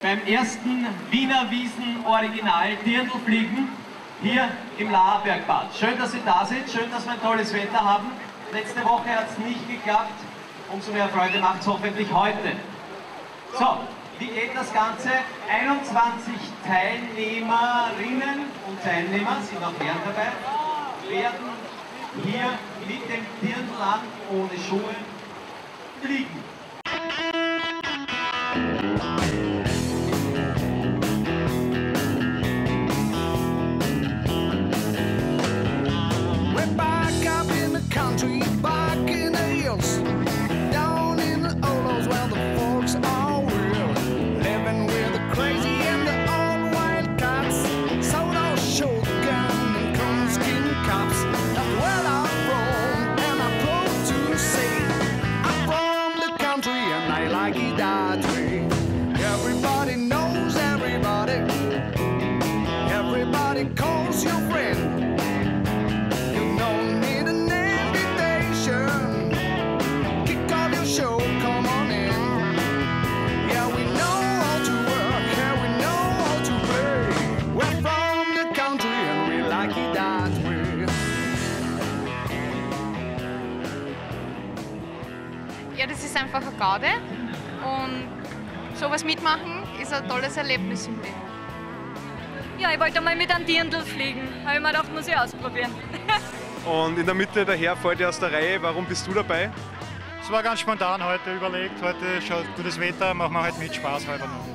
beim ersten Wiener Wiesn Original Dirndlfliegen hier im Laarbergbad. Schön, dass Sie da sind, schön, dass wir ein tolles Wetter haben. Letzte Woche hat es nicht geklappt, umso mehr Freude macht es hoffentlich heute. So, wie geht das Ganze? 21 Teilnehmerinnen und Teilnehmer, sind auch Herren dabei, werden hier mit dem Dirndl an, ohne Schuhe, fliegen. Everybody knows everybody. Everybody calls your friend. You don't need an invitation. Kick off your show, come on in. Yeah, we know how to work, yeah, we know how to play. We're from the country and we like it that way. Ja, das ist einfach eine Gaude und sowas mitmachen ist ein tolles Erlebnis im Leben. Ja, ich wollte mal mit einem Dirndl fliegen. Habe ich mir gedacht, muss ich ausprobieren. Und in der Mitte der Herr fällt dir aus der Reihe. Warum bist du dabei? Es war ganz spontan heute überlegt. Heute schaut gutes Wetter, machen wir halt mit Spaß halber noch.